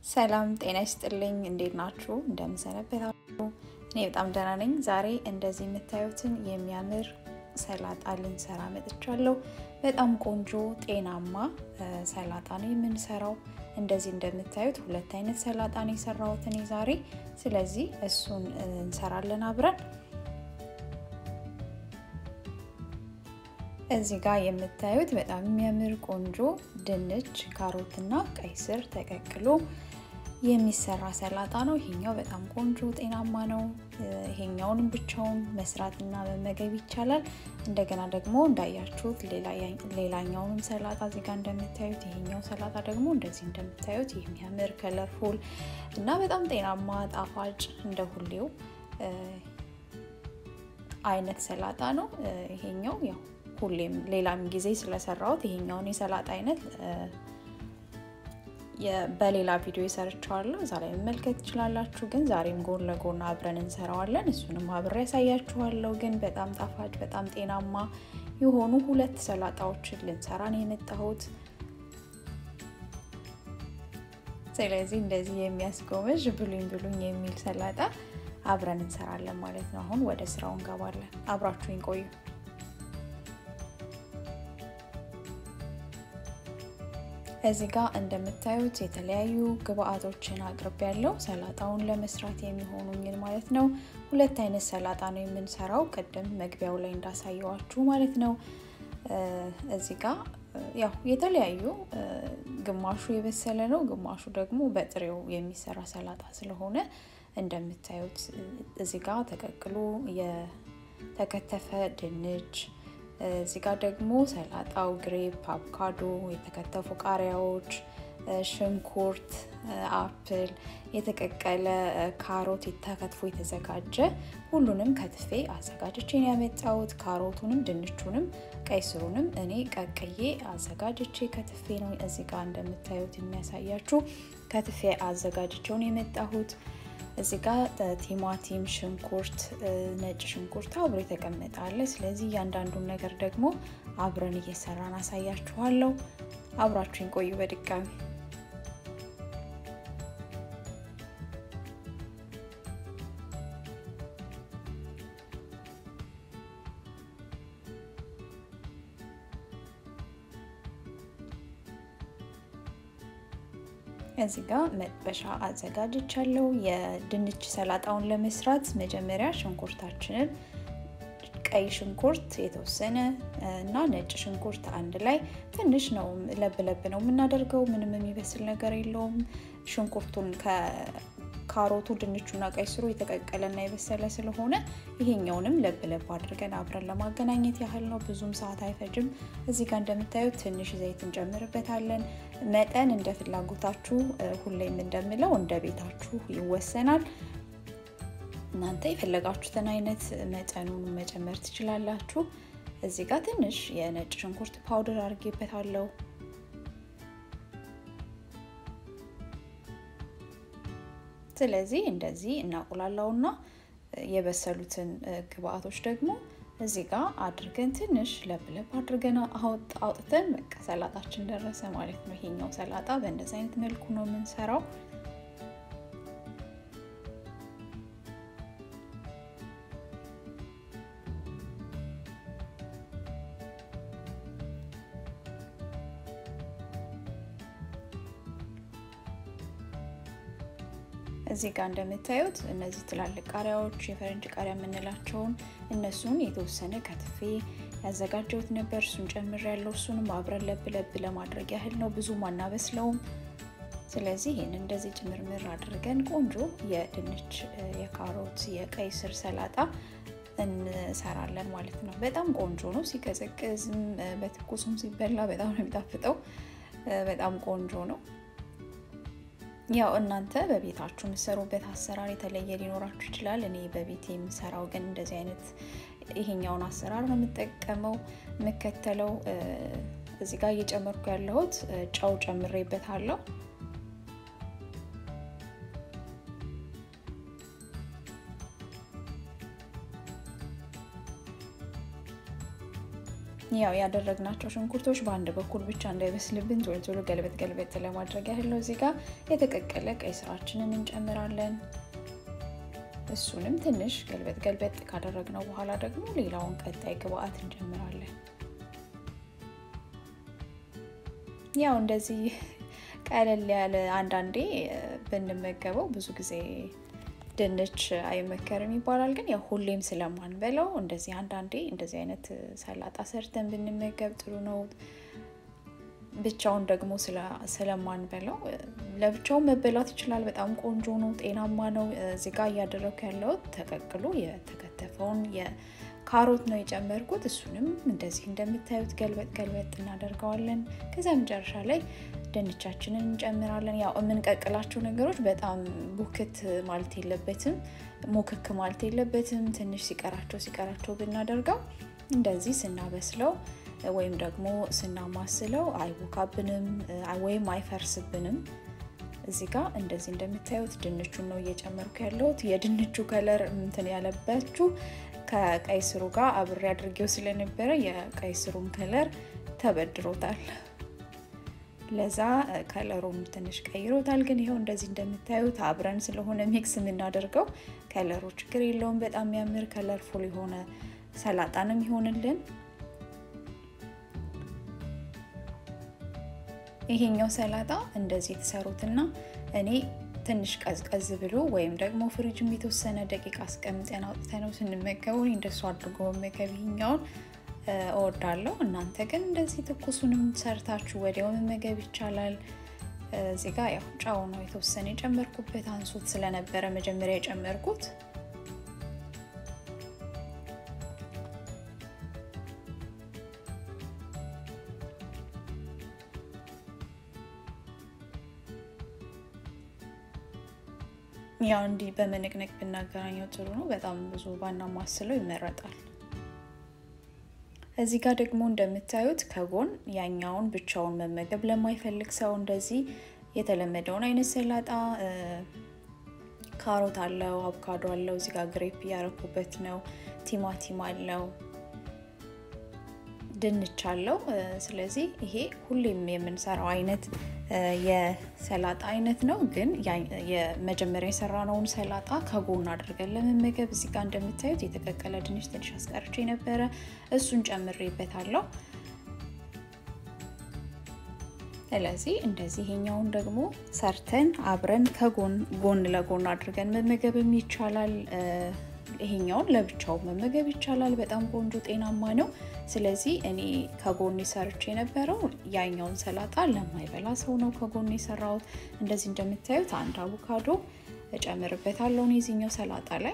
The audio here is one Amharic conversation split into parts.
ሰላም ጤና ይስጥልኝ እንዴት ናችሁ እንደምሰነበታችሁ እኔ በጣም ደህና ነኝ ዛሬ እንደዚህ የምታዩትን የሚያምር ሰላጣ ልንሰራ መጥቻለሁ በጣም ቆንጆ ጤናማ ሰላጣ ነው የምንሰራው እንደዚህ እንደምታዩት ሁለት አይነት ሰላጣ ነው የሰራሁት እኔ ዛሬ ስለዚህ እሱን እንሰራለን አብረን እዚህ ጋር የምታዩት በጣም የሚያምር ቆንጆ ድንች ካሮትና ቀይ ስር ተቀቅሎ የሚሰራ ሰላጣ ነው ይሄኛው በጣም ቆንጆ ጤናማ ነው ይሄኛውንም ብቻውን መስራትና መመገብ ይቻላል እንደገና ደግሞ እንዳያችሁት ሌላኛውንም ሰላጣ እዚህ ጋር እንደምታዩት ይሄኛው ሰላጣ ደግሞ እንደዚህ እንደምታዩት የሚያምር ከለርፉል እና በጣም ጤናማ ጣፋጭ እንደሁሌው አይነት ሰላጣ ነው ይሄኛው ያው ሁሌም ሌላም ጊዜ ስለሰራሁት ይሄኛውን የሰላጣ አይነት በሌላ ቪዲዮ ይሰርቻለሁ እዛ ላይ መመልከት ትችላላችሁ ግን ዛሬም ጎን ለጎን አብረን እንሰራዋለን እሱንም አብሬ ያሳያችኋለሁ ግን በጣም ጣፋጭ በጣም ጤናማ የሆኑ ሁለት ሰላጣዎችን ልንሰራ ነው የመጣሁት ስለዚህ እንደዚህ የሚያስጎመጅ ብሉኝ የሚል ሰላጣ አብረን እንሰራለን ማለት ነው አሁን ወደ ስራው እንገባለን አብራችሁኝ ቆዩ እዚህ ጋር እንደምታዩት የተለያዩ ግብአቶችን አቅርቤያለሁ ሰላጣውን ለመስራት የሚሆኑኝን ማለት ነው ሁለት አይነት ሰላጣ ነው የምንሰራው ቀደም መግቢያው ላይ እንዳሳየዋችሁ ማለት ነው እዚህ ጋር ያው የተለያዩ ግማሹ የበሰለ ነው ግማሹ ደግሞ በጥሬው የሚሰራ ሰላጣ ስለሆነ እንደምታዩት እዚህ ጋር ተቀቅሎ የተከተፈ ድንች እዚህ ጋር ደግሞ ሰላጣው ግሬፕ አቮካዶ የተከተፉ ቃሪያዎች ሽንኩርት አፕል የተቀቀለ ካሮት የተከትፎ የተዘጋጀ ሁሉንም ከትፌ አዘጋጅቼ ነው ያመጣሁት ካሮቱንም ድንቹንም ቀይ ስሩንም እኔ ቀቅዬ አዘጋጅቼ ከትፌ ነው እዚህ ጋር እንደምታዩት የሚያሳያችሁ ከትፌ አዘጋጅቼው ነው የመጣሁት እዚህ ጋር ቲማቲም ሽንኩርት ነጭ ሽንኩርት አብሮ ተቀመጣለ ስለዚህ ያንዳንዱን ነገር ደግሞ አብረን እየሰራን አሳያችኋለሁ አብራችሁን ቆዩ በድጋሚ እዚህ ጋር መጥበሻ አዘጋጅቻለሁ የድንች ሰላጣውን ለመስራት መጀመሪያ ሽንኩርታችንን ቀይ ሽንኩርት የተወሰነ እና ነጭ ሽንኩርት አንድ ላይ ትንሽ ነው ለብ ነው የምናደርገው ምንም የሚበስል ነገር የለውም ሽንኩርቱን ከካሮቱ ድንቹና ቀይ ስሩ የተቀቀለና የበሰለ ስለሆነ ይሄኛውንም ለብ አድርገን አብረን ለማገናኘት ያህል ነው ብዙም ሰዓት አይፈጅም እዚህ ጋር እንደምታዩት ትንሽ ዘይት እንጨምርበታለን መጠን እንደ ፍላጎታችሁ ሁሌም እንደምለው እንደ ቤታችሁ ይወሰናል እናንተ የፈለጋችሁትን አይነት መጠኑን መጨመር ትችላላችሁ እዚህ ጋር ትንሽ የነጭ ሽንኩርት ፓውደር አድርጌበታለሁ ስለዚህ እንደዚህ እናቆላላውና የበሰሉትን ግብአቶች ደግሞ እዚህ ጋር አድርገን ትንሽ ለብ አድርገን አውጥተን በቃ ሰላጣችን ደረሰ ማለት ነው ይሄኛው ሰላጣ በእንደዚህ አይነት መልኩ ነው የምንሰራው እዚህ ጋር እንደምታዩት እነዚህ ትላልቅ ቃሪያዎች የፈረንጅ ቃሪያ የምንላቸውን እነሱን የተወሰነ ከትፌ ያዘጋጀሁት ነበር እሱን ጨምሬያለሁ እሱንም አብረን ለብ ለማድረግ ያህል ነው ብዙ ማናበስለው ስለዚህ ይሄን እንደዚህ ጭምርምር አድርገን ቆንጆ የድንች የካሮት የቀይ ስር ሰላጣ እንሰራለን ማለት ነው በጣም ቆንጆ ነው ሲቀዘቅዝም በትኩስም ሲበላ በጣም ነው የሚጣፍጠው በጣም ቆንጆ ነው ያው እናንተ በቤታችሁ የምትሰሩበት አሰራር የተለየ ሊኖራችሁ ይችላል እኔ በቤቴ የምሰራው ግን እንደዚህ አይነት ይሄኛውን አሰራር ነው የምጠቀመው መከተለው እዚህ ጋር እየጨመርኩ ያለሁት ጨው ጨምሬበታለሁ ያው ያደረግናቸው ሽንኩርቶች በአንድ በኩል ብቻ እንዳይበስልብን ቶሎ ገልበጥ ለማድረግ ያህል ነው። እዚህ ጋር የተቀቀለ ቀይ ስራችንን እንጨምራለን። እሱንም ትንሽ ገልበጥ ካደረግነው በኋላ ደግሞ ሌላውን ቀጣይ ግብአት እንጨምራለን። ያው እንደዚህ ቀለል ያለ አንዳንዴ ብንመገበው ብዙ ጊዜ ድንች አይመከርም ይባላል፣ ግን ያው ሁሌም ስለማንበላው እንደዚህ አንዳንዴ እንደዚህ አይነት ሰላጣ ሰርተን ብንመገብ ጥሩ ነው። ብቻውን ደግሞ ስለማንበላው ለብቻው መበላት ይችላል። በጣም ቆንጆ ነው፣ ጤናማ ነው። እዚህ ጋር እያደረኩ ያለው ተቀቅሎ የተከተፈውን የካሮት ነው የጨመርኩት። እሱንም እንደዚህ እንደምታዩት ገልበጥ እናደርገዋለን። ከዛ መጨረሻ ላይ ድንቻችንን እንጨምራለን። ያው የምንቀቅላቸው ነገሮች በጣም ቡክት ማለት የለበትም፣ ሞክክ ማለት የለበትም። ትንሽ ሲቀራቸው ብናደርገው እንደዚህ ስናበስለው ወይም ደግሞ ስናማስለው አይቦካብንም ወይም አይፈርስብንም። እዚህ ጋር እንደዚህ እንደምታዩት ድንቹን ነው እየጨመርኩ ያለሁት። የድንቹ ከለር እንትን ያለባችሁ ከቀይ ስሩ ጋር አብሬ አድርጌው ስለነበረ የቀይ ስሩን ከለር ተበድሮታል። ለዛ ከለሩን ትንሽ ቀይሮታል። ግን ይሄው እንደዚህ እንደምታዩት አብረን ስለሆነ ሚክስ የምናደርገው ከለሩ ችግር የለውም። በጣም የሚያምር ከለርፉል የሆነ ሰላጣ ነው የሚሆንልን። ይሄኛው ሰላጣ እንደዚህ ተሰሩትና እኔ ትንሽ ቀዝቀዝ ብሎ ወይም ደግሞ ፍሪጅም የተወሰነ ደቂቃ አስቀምጠን አውጥተነው ስንመገበው እንደሱ አድርጎ መመገብ ይሄኛውን እወዳለሁ። እናንተ ግን እንደዚህ ትኩሱንም ሰርታችሁ ወዲያው መመገብ ይቻላል። እዚህ ጋር ያው ጫው ነው የተወሰነ የጨመርኩበት፣ አንሶት ስለነበረ መጀመሪያ የጨመርኩት። ያው እንዲህ በመነቅነቅ ብናገራኘው ጥሩ ነው። በጣም ብዙ ባናማስለው ይመረጣል። እዚህ ጋር ደግሞ እንደምታዩት ከጎን ያኛውን ብቻውን መመገብ ለማይፈልግ ሰው እንደዚህ የተለመደውን አይነት ሰላጣ ካሮት አለው፣ አቮካዶ አለው፣ እዚህ ጋር ግሬፕ ያረኩበት ነው፣ ቲማቲም አለው፣ ድንች አለው። ስለዚህ ይሄ ሁሌም የምንሰራው አይነት የሰላጣ አይነት ነው። ግን የመጀመሪያ የሰራነውን ሰላጣ ከጎን አድርገን ለመመገብ እዚህ ጋር እንደምታዩት የተቀቀለ ድንች ትንሽ አስቀርቼ ነበረ፣ እሱን ጨምሬበታለሁ። ስለዚህ እንደዚህ ይሄኛውን ደግሞ ሰርተን አብረን ከጎን ለጎን አድርገን መመገብ ይቻላል። ይሄኛውን ለብቻው መመገብ ይቻላል። በጣም ቆንጆ ጤናማ ነው። ስለዚህ እኔ ከጎን ሰርቼ የነበረው ያኛውን ሰላጣ ለማይበላ ሰው ነው ከጎን የሰራሁት። እንደዚህ እንደምታዩት አንድ አቮካዶ እጨምርበታለሁ እዚህኛው ሰላጣ ላይ።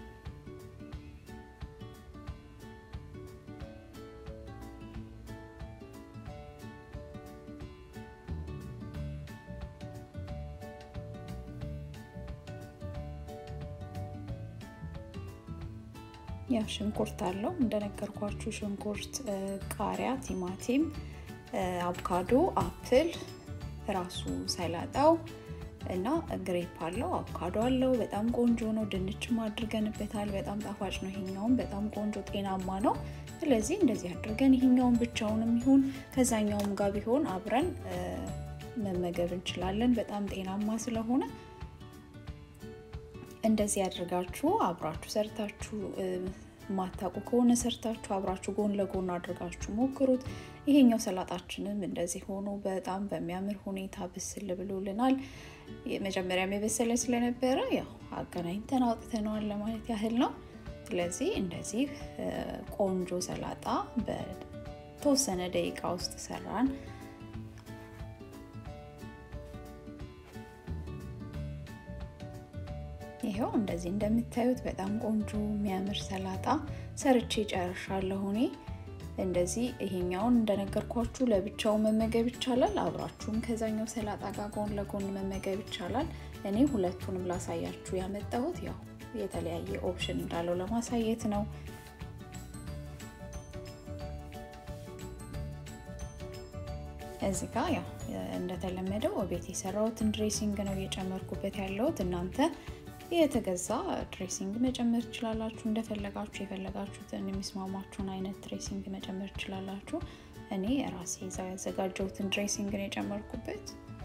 ያው ሽንኩርት አለው እንደነገርኳችሁ፣ ሽንኩርት፣ ቃሪያ፣ ቲማቲም፣ አቮካዶ፣ አፕል ራሱ ሰላጣው እና ግሬፕ አለው፣ አቮካዶ አለው። በጣም ቆንጆ ነው። ድንችም አድርገንበታል። በጣም ጣፋጭ ነው። ይሄኛውን በጣም ቆንጆ ጤናማ ነው። ስለዚህ እንደዚህ አድርገን ይሄኛውን ብቻውንም ይሁን ከዛኛውም ጋር ቢሆን አብረን መመገብ እንችላለን። በጣም ጤናማ ስለሆነ እንደዚህ አድርጋችሁ አብራችሁ ሰርታችሁ ማታቁ ከሆነ ሰርታችሁ አብራችሁ ጎን ለጎን አድርጋችሁ ሞክሩት። ይሄኛው ሰላጣችንም እንደዚህ ሆኖ በጣም በሚያምር ሁኔታ ብስል ብሎልናል። መጀመሪያም የበሰለ ስለነበረ ያው አገናኝተን አውጥተናል ለማለት ያህል ነው። ስለዚህ እንደዚህ ቆንጆ ሰላጣ በተወሰነ ደቂቃ ውስጥ ሰራን። ይሄው እንደዚህ እንደምታዩት በጣም ቆንጆ የሚያምር ሰላጣ ሰርቼ ጨርሻለሁ። እኔ እንደዚህ ይሄኛውን እንደነገርኳችሁ ለብቻው መመገብ ይቻላል፣ አብራችሁም ከዛኛው ሰላጣ ጋር ጎን ለጎን መመገብ ይቻላል። እኔ ሁለቱንም ላሳያችሁ ያመጣሁት ያው የተለያየ ኦፕሽን እንዳለው ለማሳየት ነው። እዚህ ጋር ያው እንደተለመደው ቤት የሰራሁትን ድሬሲንግ ነው እየጨመርኩበት ያለሁት። እናንተ የተገዛ ድሬሲንግ መጨመር ትችላላችሁ እንደፈለጋችሁ የፈለጋችሁትን የሚስማማችሁን አይነት ድሬሲንግ መጨመር ትችላላችሁ እኔ ራሴ ያዘጋጀሁትን ድሬሲንግ ነው የጨመርኩበት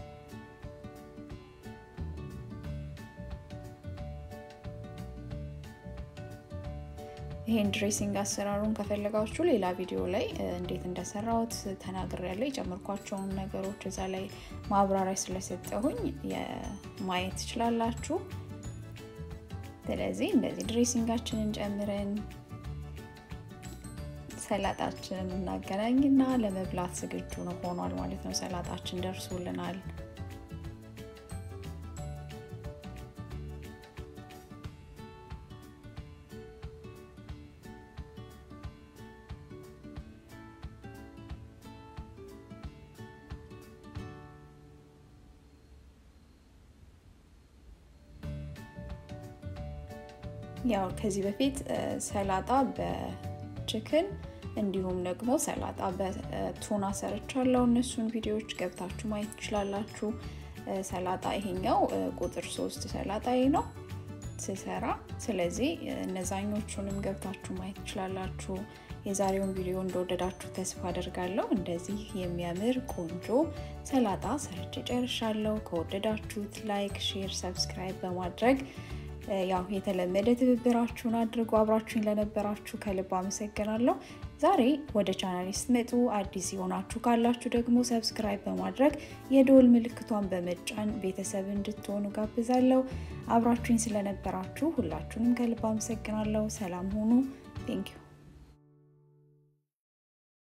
ይሄን ድሬሲንግ አሰራሩን ከፈለጋችሁ ሌላ ቪዲዮ ላይ እንዴት እንደሰራሁት ተናግሬያለሁ የጨመርኳቸውን ነገሮች እዛ ላይ ማብራሪያ ስለሰጠሁኝ ማየት ትችላላችሁ ስለዚህ እንደዚህ ድሬሲንጋችንን ጨምረን ሰላጣችንን እናገናኝና ለመብላት ዝግጁ ነው ሆኗል ማለት ነው ሰላጣችን ደርሶልናል ያው ከዚህ በፊት ሰላጣ በቺክን እንዲሁም ደግሞ ሰላጣ በቱና ሰርቻለሁ እነሱን ቪዲዮዎች ገብታችሁ ማየት ትችላላችሁ ሰላጣ ይሄኛው ቁጥር 3 ሰላጣዬ ነው ስሰራ ስለዚህ እነዛኞቹንም ገብታችሁ ማየት ትችላላችሁ የዛሬውን ቪዲዮ እንደወደዳችሁ ተስፋ አደርጋለሁ እንደዚህ የሚያምር ቆንጆ ሰላጣ ሰርቼ ጨርሻለሁ ከወደዳችሁት ላይክ ሼር ሰብስክራይብ በማድረግ ያው የተለመደ ትብብራችሁን አድርጉ አብራችሁን ለነበራችሁ ከልብ አመሰግናለሁ ዛሬ ወደ ቻናሌ ስትመጡ አዲስ ይሆናችሁ ካላችሁ ደግሞ ሰብስክራይብ በማድረግ የደወል ምልክቷን በመጫን ቤተሰብ እንድትሆኑ ጋብዛለሁ አብራችሁን ስለነበራችሁ ሁላችሁንም ከልብ አመሰግናለሁ ሰላም ሁኑ ቴንክ ዩ